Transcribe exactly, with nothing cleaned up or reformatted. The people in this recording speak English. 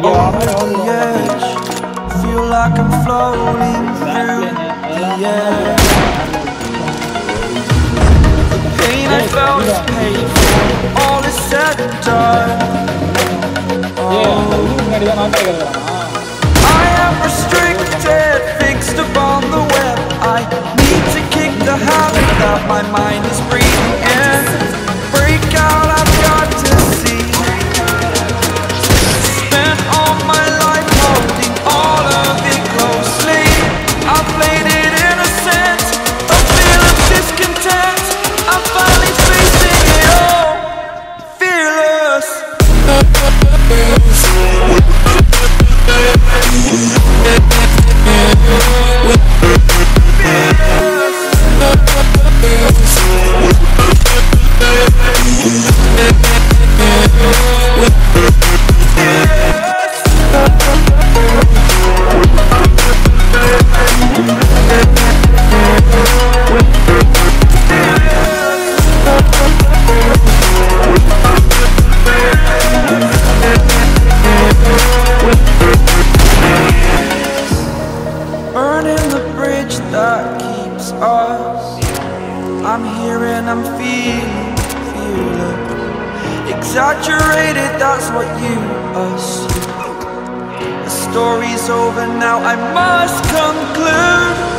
over the edge. Feel like I'm floating through the air. The pain I felt is paid for, all is said and done. I am restricted, fixed upon the web. I need to kick the habit that my mind is breathing in. Break out, I've got to see. Spent all my life holding all of it closely. I played it innocent, a feel of discontent. I'm finally facing it all, fearless. Burning the bridge that keeps us. I'm here and I'm feeling, feeling exaggerated, that's what you assume. The story's over now, I must conclude.